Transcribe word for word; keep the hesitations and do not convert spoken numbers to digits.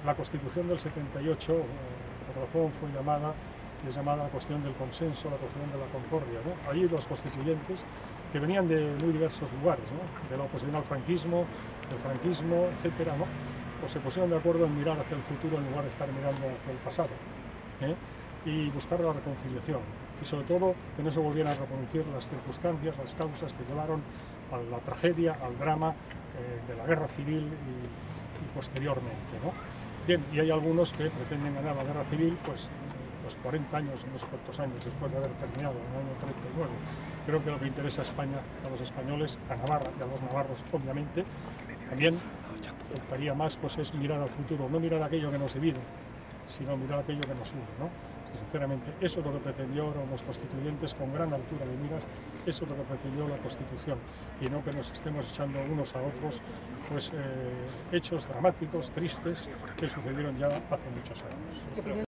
la Constitución del setenta y ocho, por razón, fue llamada, es llamada la cuestión del consenso, la cuestión de la concordia, ¿no? Allí los constituyentes, que venían de muy diversos lugares, ¿no? De la oposición al franquismo, del franquismo, etcétera, ¿no? Pues se pusieron de acuerdo en mirar hacia el futuro en lugar de estar mirando hacia el pasado, ¿eh? Y buscar la reconciliación, y sobre todo que no se volvieran a reproducir las circunstancias, las causas que llevaron a la tragedia, al drama eh, de la guerra civil y, y posteriormente, ¿no? Bien, y hay algunos que pretenden ganar la guerra civil, pues los cuarenta años, no sé cuántos años después de haber terminado, en el año treinta y nueve. Creo que lo que interesa a España, a los españoles, a Navarra y a los navarros, obviamente, también estaría más, pues es mirar al futuro, no mirar aquello que nos divide, sino mirar aquello que nos une, ¿no? Y sinceramente, eso es lo que pretendieron los constituyentes con gran altura de miras, eso es lo que pretendió la Constitución, y no que nos estemos echando unos a otros pues, eh, hechos dramáticos, tristes, que sucedieron ya hace muchos años.